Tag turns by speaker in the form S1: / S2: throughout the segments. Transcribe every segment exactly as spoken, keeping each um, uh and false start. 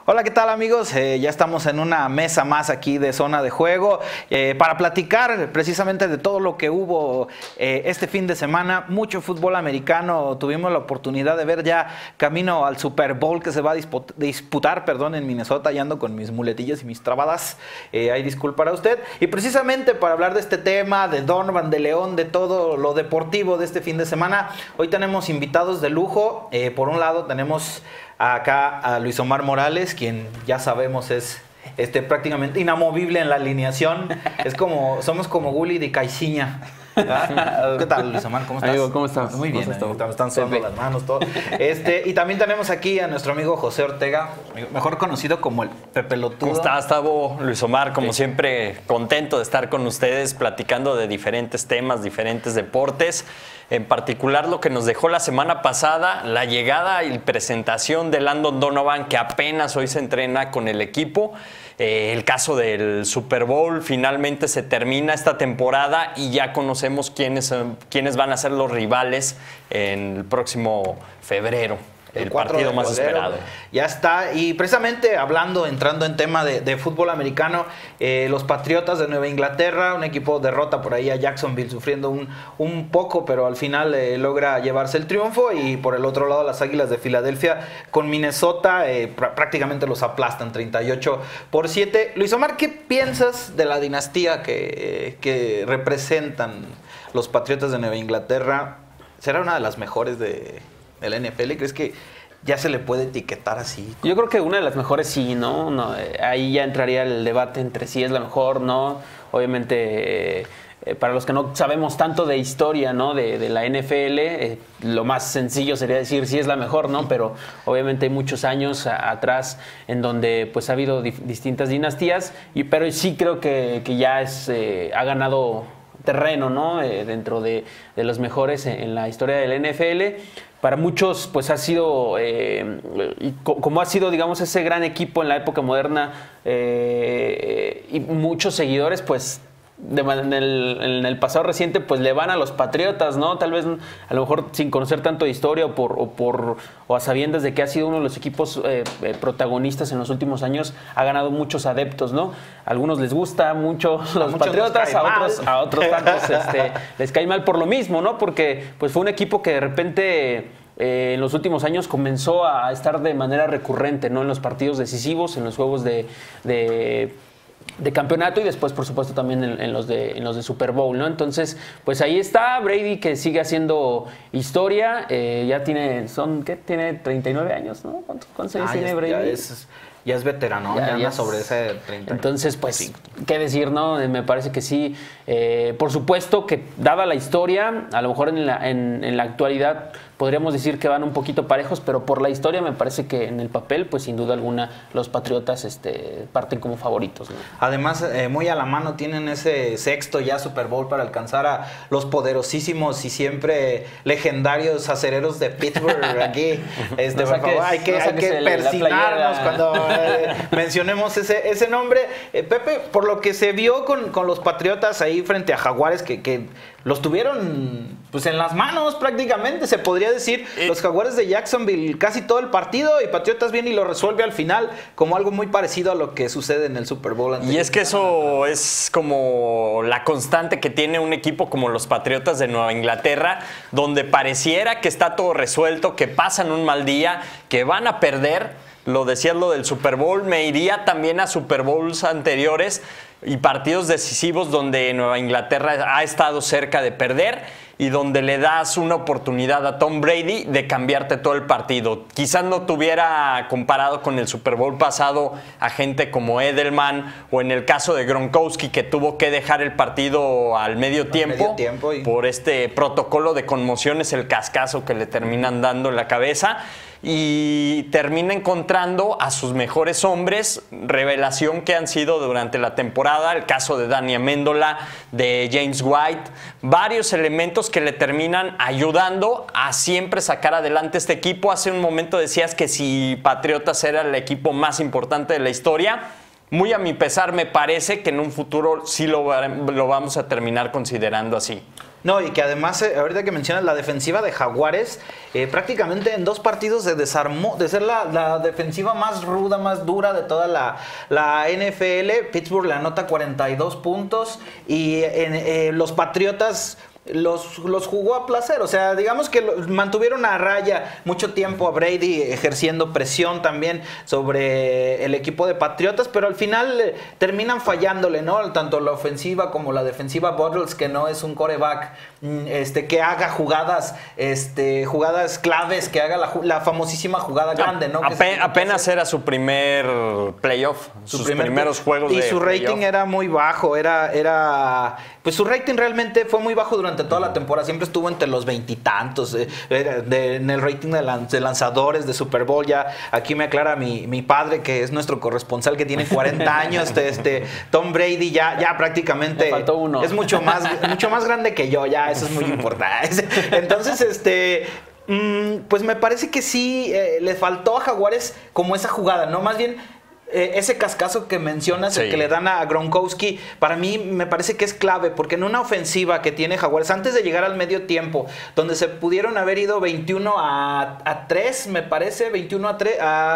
S1: Hola, ¿qué tal amigos? Eh, ya estamos en una mesa más aquí de Zona de Juego eh, para platicar precisamente de todo lo que hubo eh, este fin de semana. Mucho fútbol americano, tuvimos la oportunidad de ver ya camino al Super Bowl que se va a disputar, disputar perdón, en Minnesota. Ya ando con mis muletillas y mis trabadas, eh, ahí disculpará usted. Y precisamente para hablar de este tema, de Donovan, de León, de todo lo deportivo de este fin de semana, hoy tenemos invitados de lujo. Eh, por un lado tenemos acá a Luis Omar Morales, quien ya sabemos es este, prácticamente inamovible en la alineación. Es como, somos como Gulli de Caixinha. ¿Ah? ¿Qué tal, Luis Omar? ¿Cómo estás?
S2: Amigo, ¿cómo estás?
S1: Muy bien,
S2: ¿Cómo
S1: están, están sudando las manos, todo. Este, y también tenemos aquí a nuestro amigo José Ortega, mejor conocido como el Pepelotudo.
S3: ¿Cómo estás, Tavo? Luis Omar, como
S1: Sí.
S3: siempre, contento de estar con ustedes platicando de diferentes temas, diferentes deportes. En particular, lo que nos dejó la semana pasada, la llegada y presentación de Landon Donovan, que apenas hoy se entrena con el equipo. Eh, el caso del Super Bowl, finalmente se termina esta temporada y ya conocemos quiénes, quiénes van a ser los rivales en el próximo febrero. El, el partido más febrero, esperado.
S1: Ya está. Y precisamente hablando, entrando en tema de, de fútbol americano, eh, los Patriotas de Nueva Inglaterra, un equipo derrota por ahí a Jacksonville sufriendo un, un poco, pero al final eh, logra llevarse el triunfo. Y por el otro lado las Águilas de Filadelfia con Minnesota eh, pr prácticamente los aplastan treinta y ocho por siete. Luis Omar, ¿qué piensas de la dinastía que, que representan los Patriotas de Nueva Inglaterra? ¿Será una de las mejores de... de la N F L? ¿Crees que ya se le puede etiquetar así?
S2: Yo creo que una de las mejores sí, ¿no? no eh, ahí ya entraría el debate entre si es la mejor, ¿no? Obviamente, eh, eh, para los que no sabemos tanto de historia, ¿no? De, de la N F L, eh, lo más sencillo sería decir si es la mejor, ¿no? Pero obviamente hay muchos años a, atrás en donde pues ha habido di distintas dinastías, y, pero sí creo que, que ya es, eh, ha ganado terreno, ¿no? Eh, dentro de, de los mejores en, en la historia de la N F L. Para muchos, pues ha sido, eh, y co como ha sido, digamos, ese gran equipo en la época moderna, eh, y muchos seguidores, pues, de, en, el, en el pasado reciente, pues le van a los Patriotas, ¿no? Tal vez, a lo mejor sin conocer tanto de historia o por, o por o a sabiendas de que ha sido uno de los equipos eh, eh, protagonistas en los últimos años, ha ganado muchos adeptos, ¿no? A algunos les gusta mucho los a Patriotas, a otros, a otros tantos este, les cae mal por lo mismo, ¿no? Porque pues fue un equipo que de repente eh, en los últimos años comenzó a estar de manera recurrente, ¿no? En los partidos decisivos, en los juegos de, de de campeonato y después, por supuesto, también en, en, los de, en los de Super Bowl, ¿no? Entonces, pues ahí está Brady, que sigue haciendo historia. Eh, ya tiene, son, ¿qué? Tiene treinta y nueve años, ¿no? ¿Cuántos, cuántos años
S1: ah,
S2: tiene
S1: ya,
S2: Brady?
S1: Ya es, ya es veterano, ya, ya anda sobre ese treinta.
S2: Entonces, pues, sí. ¿Qué decir, no? Me parece que sí. Eh, por supuesto que, dada la historia, a lo mejor en la, en, en la actualidad podríamos decir que van un poquito parejos, pero por la historia me parece que en el papel, pues sin duda alguna, los Patriotas este, parten como favoritos, ¿no?
S1: Además, eh, muy a la mano tienen ese sexto ya Super Bowl para alcanzar a los poderosísimos y siempre legendarios acereros de Pittsburgh aquí. Este, no por saques, favor, hay que, no hay que persignarnos cuando eh, mencionemos ese, ese nombre. Eh, Pepe, por lo que se vio con, con los Patriotas ahí frente a Jaguares, que, que los tuvieron pues en las manos prácticamente, se podría decir, eh, los Jaguares de Jacksonville casi todo el partido, y Patriotas viene y lo resuelve al final, como algo muy parecido a lo que sucede en el Super Bowl anterior.
S3: Y es que eso es como la constante que tiene un equipo como los Patriotas de Nueva Inglaterra, donde pareciera que está todo resuelto, que pasan un mal día, que van a perder. Lo decías lo del Super Bowl, me iría también a Super Bowls anteriores y partidos decisivos donde Nueva Inglaterra ha estado cerca de perder y donde le das una oportunidad a Tom Brady de cambiarte todo el partido. Quizás no tuviera comparado con el Super Bowl pasado a gente como Edelman, o en el caso de Gronkowski, que tuvo que dejar el partido al medio tiempo,
S1: medio tiempo y...
S3: por este protocolo de conmociones, el cascazo que le terminan dando en la cabeza. Y termina encontrando a sus mejores hombres, revelación que han sido durante la temporada, el caso de Danny Amendola, de James White, varios elementos que le terminan ayudando a siempre sacar adelante este equipo. Hace un momento decías que si Patriotas era el equipo más importante de la historia, muy a mi pesar me parece que en un futuro sí lo, lo vamos a terminar considerando así.
S1: No, y que además, eh, ahorita que mencionas la defensiva de Jaguares, eh, prácticamente en dos partidos se desarmó, de ser la, la defensiva más ruda, más dura de toda la, la N F L. Pittsburgh le anota cuarenta y dos puntos y en, eh, los Patriotas Los, los jugó a placer, o sea, digamos que lo, mantuvieron a raya mucho tiempo a Brady, ejerciendo presión también sobre el equipo de Patriotas, pero al final eh, terminan fallándole, ¿no? Tanto la ofensiva como la defensiva. Bortles, que no es un quarterback este, que haga jugadas, este, jugadas claves, que haga la, la famosísima jugada grande, ¿no?
S3: Ape, apenas era su primer playoff, su sus primer, primeros juegos
S1: y
S3: de
S1: su rating
S3: playoff.
S1: Era muy bajo, era, era, pues su rating realmente fue muy bajo durante toda la temporada, siempre estuvo entre los veintitantos, eh, de, en el rating de, lan, de lanzadores de Super Bowl. Ya aquí me aclara mi, mi padre, que es nuestro corresponsal, que tiene cuarenta años, este, este Tom Brady ya, ya prácticamente
S2: me faltó uno.
S1: Es mucho más, mucho más grande que yo, ya eso es muy importante. Entonces, este... pues me parece que sí, eh, le faltó a Jaguares como esa jugada, ¿no? Más bien eh, ese cascazo que mencionas, sí, el que le dan a Gronkowski, para mí me parece que es clave, porque en una ofensiva que tiene Jaguares, antes de llegar al medio tiempo, donde se pudieron haber ido veintiuno a tres, me parece, veintiuno a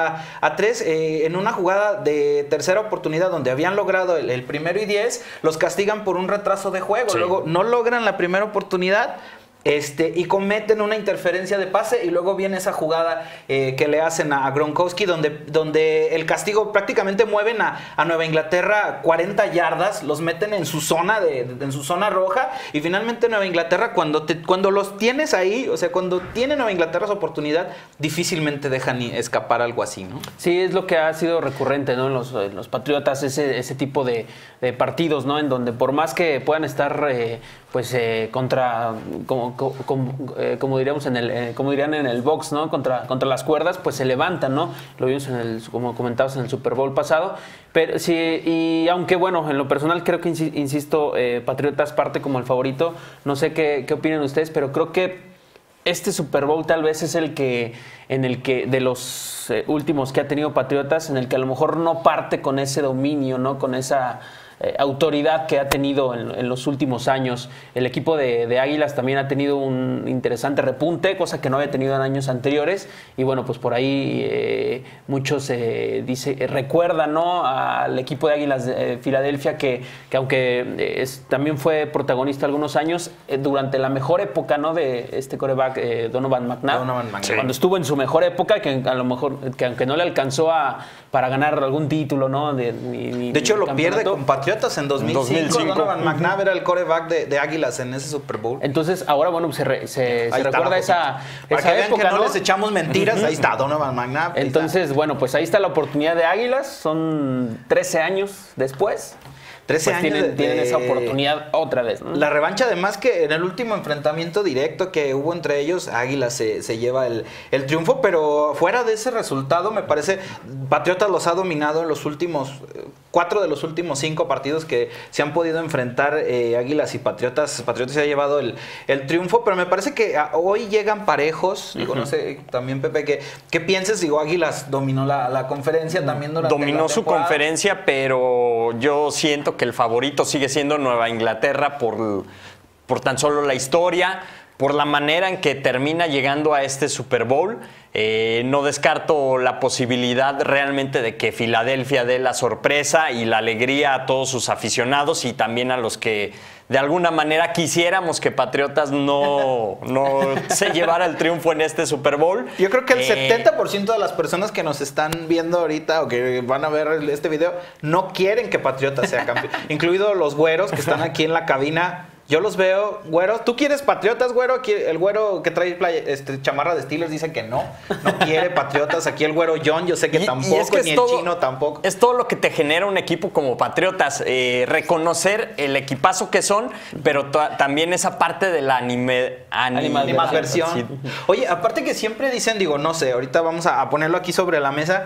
S1: tres, eh, en una jugada de tercera oportunidad, donde habían logrado el, el primero y diez, los castigan por un retraso de juego, sí, luego no logran la primera oportunidad, Este, y cometen una interferencia de pase, y luego viene esa jugada eh, que le hacen a Gronkowski, donde, donde el castigo prácticamente mueven a, a Nueva Inglaterra cuarenta yardas, los meten en su zona de, de, en su zona roja, y finalmente Nueva Inglaterra, cuando, te, cuando los tienes ahí, o sea, cuando tiene Nueva Inglaterra su oportunidad, difícilmente dejan escapar algo así, ¿no?
S2: Sí, es lo que ha sido recurrente, ¿no? En los, en los Patriotas, ese, ese tipo de, de partidos, ¿no? En donde por más que puedan estar eh, pues eh, contra, como, como, eh, como diríamos en el, eh, como dirían en el box, ¿no? Contra, contra las cuerdas, pues se levantan, ¿no? Lo vimos en el, como comentabas, en el Super Bowl pasado. Pero sí, y aunque bueno, en lo personal creo que, insisto, eh, Patriotas parte como el favorito. No sé qué, qué opinan ustedes, pero creo que este Super Bowl tal vez es el que, en el que, de los eh, últimos que ha tenido Patriotas, en el que a lo mejor no parte con ese dominio, ¿no? Con esa eh, autoridad que ha tenido en, en los últimos años. El equipo de, de Águilas también ha tenido un interesante repunte, cosa que no había tenido en años anteriores. Y bueno, pues por ahí eh, muchos eh, dice, eh, recuerdan, ¿no? Al equipo de Águilas de eh, Filadelfia, que, que aunque eh, es, también fue protagonista algunos años, eh, durante la mejor época, ¿no? De este quarterback eh, Donovan McNabb,
S1: Donovan McNabb.
S2: Cuando estuvo en su mejor época, que a lo mejor, que aunque no le alcanzó a, para ganar algún título, ¿no? De, ni, ni,
S1: de hecho, lo pierde con Patriotas en dos mil cinco.
S3: dos mil cinco.
S1: Donovan McNabb era el quarterback de, de Águilas en ese Super Bowl.
S2: Entonces, ahora, bueno, se, re, se, se recuerda esa,
S1: Para
S2: esa
S1: que vean
S2: época,
S1: que no,
S2: ¿no?
S1: les echamos mentiras, ahí está Donovan McNabb.
S2: Entonces, bueno, pues ahí está la oportunidad de Águilas. Son trece años después.
S1: trece
S2: pues
S1: años
S2: tienen,
S1: de,
S2: tienen
S1: de,
S2: esa oportunidad otra vez, ¿no?
S1: La revancha, además, que en el último enfrentamiento directo que hubo entre ellos, Águilas se, se lleva el, el triunfo, pero fuera de ese resultado, me parece, Patriotas los ha dominado en los últimos, cuatro de los últimos cinco partidos que se han podido enfrentar eh, Águilas y Patriotas. Patriotas se ha llevado el, el triunfo, pero me parece que a, hoy llegan parejos. Digo, uh-huh. no sé, también Pepe, ¿qué, qué piensas? Digo, Águilas dominó la, la conferencia también durante
S3: Dominó
S1: la
S3: su conferencia, pero yo siento que el favorito sigue siendo Nueva Inglaterra por, por tan solo la historia, por la manera en que termina llegando a este Super Bowl. Eh, no descarto la posibilidad realmente de que Filadelfia dé la sorpresa y la alegría a todos sus aficionados y también a los que de alguna manera quisiéramos que Patriotas no, no se llevara el triunfo en este Super Bowl.
S1: Yo creo que el
S3: eh,
S1: setenta por ciento de las personas que nos están viendo ahorita o que van a ver este video no quieren que Patriotas sea campeón, incluidos los güeros que están aquí en la cabina. Yo los veo, güero. ¿Tú quieres Patriotas, güero? Aquí el güero que trae playa, este, chamarra de Steelers dice que no. No quiere Patriotas. Aquí el güero John, yo sé que
S3: y,
S1: tampoco,
S3: y es que
S1: ni
S3: es todo,
S1: el chino tampoco.
S3: Es todo lo que te genera un equipo como Patriotas. Eh, reconocer el equipazo que son, pero también esa parte de la anime, anime,
S1: animadversión.
S3: Sí.
S1: Oye, aparte que siempre dicen, digo, no sé, ahorita vamos a, a ponerlo aquí sobre la mesa.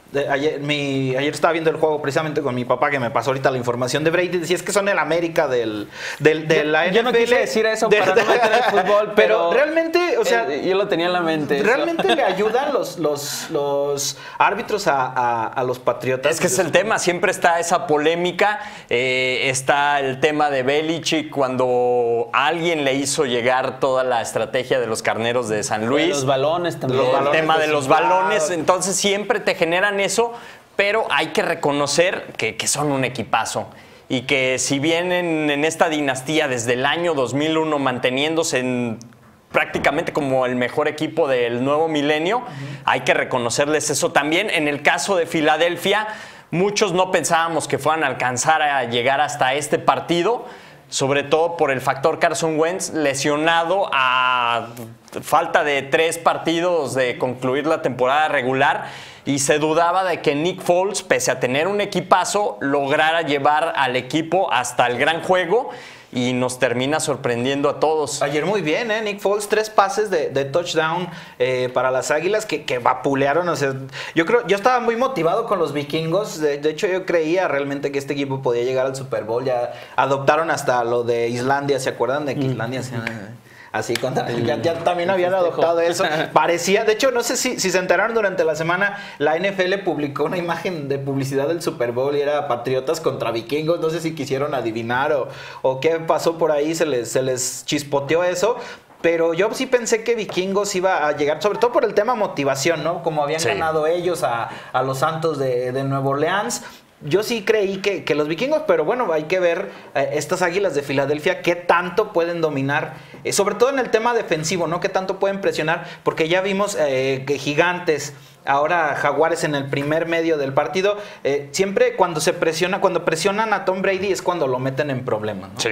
S1: De, ayer, mi, ayer estaba viendo el juego precisamente con mi papá, que me pasó ahorita la información de Brady. Decía, es que son el América del, del, de la
S2: yo,
S1: N F L.
S2: Yo no quise decir eso de, para no meter el fútbol, pero,
S1: pero realmente, o sea...
S2: Eh, yo lo tenía en la mente.
S1: Realmente
S2: eso.
S1: le ayudan los, los, los árbitros a, a, a los Patriotas.
S3: Es que es el tema, siempre está esa polémica. Eh, está el tema de Belichick cuando alguien le hizo llegar toda la estrategia de los carneros de San Luis.
S2: De los balones también.
S3: El
S1: balones
S3: tema de los balones. Entonces siempre te generan eso, pero hay que reconocer que, que son un equipazo. Y que si vienen en esta dinastía desde el año dos mil uno manteniéndose en, prácticamente como el mejor equipo del nuevo milenio, uh-huh. hay que reconocerles eso también. En el caso de Filadelfia, muchos no pensábamos que fueran a alcanzar a llegar hasta este partido, sobre todo por el factor Carson Wentz, lesionado a falta de tres partidos de concluir la temporada regular, y se dudaba de que Nick Foles, pese a tener un equipazo, lograra llevar al equipo hasta el gran juego, y nos termina sorprendiendo a todos.
S1: Ayer muy bien, ¿eh? Nick Foles, tres pases de, de touchdown eh, para las Águilas que, que vapulearon. O sea, yo creo, yo estaba muy motivado con los vikingos. De, de hecho, yo creía realmente que este equipo podía llegar al Super Bowl. Ya adoptaron hasta lo de Islandia, ¿se acuerdan de que mm. Islandia se... Así, contra, ya, ya también habían adoptado eso. Parecía, de hecho, no sé si, si se enteraron durante la semana, la N F L publicó una imagen de publicidad del Super Bowl y era Patriotas contra Vikingos. No sé si quisieron adivinar o, o qué pasó por ahí, se les, se les chispoteó eso. Pero yo sí pensé que Vikingos iba a llegar, sobre todo por el tema motivación, ¿no? Como habían sí. ganado ellos a, a los Santos de, de Nueva Orleans. Yo sí creí que, que los vikingos, pero bueno, hay que ver eh, estas Águilas de Filadelfia qué tanto pueden dominar, eh, sobre todo en el tema defensivo, ¿no? Qué tanto pueden presionar, porque ya vimos eh, que Gigantes, ahora Jaguares en el primer medio del partido, eh, siempre cuando se presiona, cuando presionan a Tom Brady es cuando lo meten en problemas, ¿no?
S3: Sí.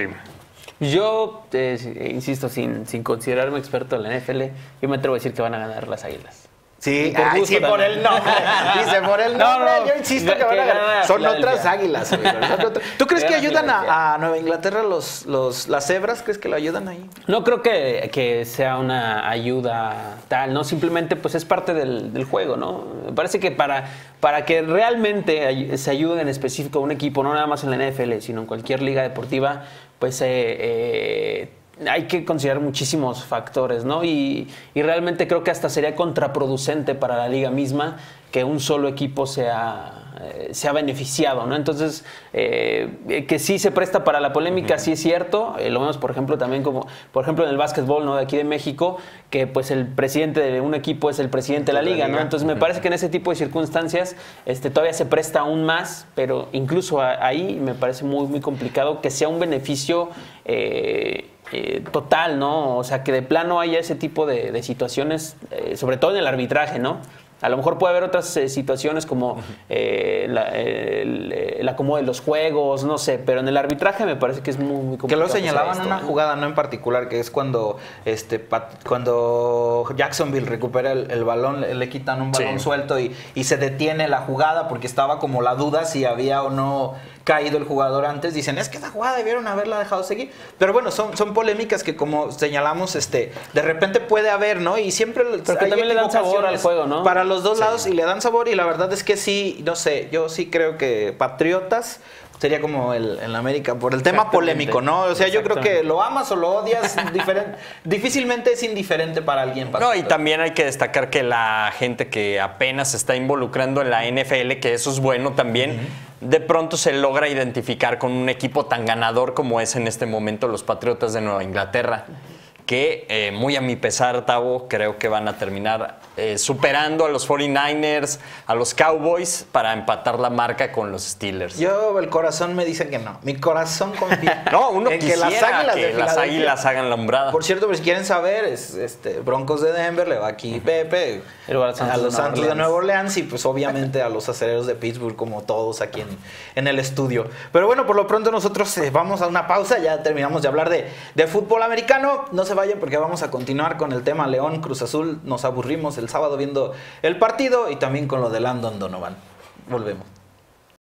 S2: Yo, eh, insisto, sin, sin considerarme experto en la N F L, yo me atrevo a decir que van a ganar las Águilas.
S1: Sí, por, ay, sí por el nombre. Dice, por el nombre. No, no, yo insisto que, que van a ganar. Son otras Águilas. ¿Tú crees que ayudan a, a Nueva Inglaterra los, los, las cebras? ¿Crees que lo ayudan ahí?
S2: No creo que, que sea una ayuda tal, ¿no? Simplemente pues es parte del, del juego, ¿no? Me parece que para, para que realmente se ayude en específico a un equipo, no nada más en la N F L, sino en cualquier liga deportiva, pues... Eh, eh, hay que considerar muchísimos factores, ¿no? Y, y realmente creo que hasta sería contraproducente para la liga misma que un solo equipo sea, eh, sea beneficiado, ¿no? Entonces, eh, que sí se presta para la polémica, uh-huh. sí es cierto. Eh, lo vemos, por ejemplo, también como, por ejemplo, en el básquetbol, ¿no? De aquí de México, que pues el presidente de un equipo es el presidente de la liga, ¿no? Entonces, me parece que en ese tipo de circunstancias este, todavía se presta aún más, pero incluso a, ahí me parece muy, muy complicado que sea un beneficio... Eh, Eh, total, ¿no? O sea, que de plano haya ese tipo de, de situaciones, eh, sobre todo en el arbitraje, ¿no? A lo mejor puede haber otras eh, situaciones como eh, la, el, el acomodo de los juegos, no sé, pero en el arbitraje me parece que es muy, muy complicado.
S1: Que lo señalaban esto, una ¿no? jugada, no en particular, que es cuando este cuando Jacksonville recupera el, el balón, le, le quitan un balón sí. suelto y, y se detiene la jugada porque estaba como la duda si había o no caído el jugador antes. Dicen, es que esa jugada debieron haberla dejado seguir. Pero bueno, son, son polémicas que como señalamos, este de repente puede haber, ¿no? Y siempre...
S2: Pero que también le dan sabor al juego, ¿no?
S1: Para los dos
S3: sí.
S1: lados y le dan sabor y la verdad es que sí, no sé, yo sí creo que Patriotas sería como el, en la América por el tema polémico, ¿no? O sea, yo creo que lo amas o lo odias, diferente, difícilmente es indiferente para alguien.
S3: No, y también hay que destacar que la gente que apenas se está involucrando en la N F L, que eso es bueno también, uh-huh. de pronto se logra identificar con un equipo tan ganador como es en este momento los Patriotas de Nueva Inglaterra. Que eh, muy a mi pesar, Tavo, creo que van a terminar eh, superando a los cuarenta y nueve ers, a los Cowboys, para empatar la marca con los Steelers.
S1: Yo, el corazón me dice que no. Mi corazón confía
S3: no, uno
S1: en
S3: que las águilas,
S1: que
S3: las águilas hagan la hombrada.
S1: Por cierto, pues, si quieren saber, es este Broncos de Denver, le va aquí uh-huh. Pepe, a, a los Santos de Nueva Orleans y pues obviamente a los Acereros de Pittsburgh, como todos aquí en, en el estudio. Pero bueno, por lo pronto nosotros eh, vamos a una pausa, ya terminamos de hablar de, de fútbol americano. No se vayan porque vamos a continuar con el tema León Cruz Azul. Nos aburrimos el sábado viendo el partido y también con lo de Landon Donovan. Volvemos.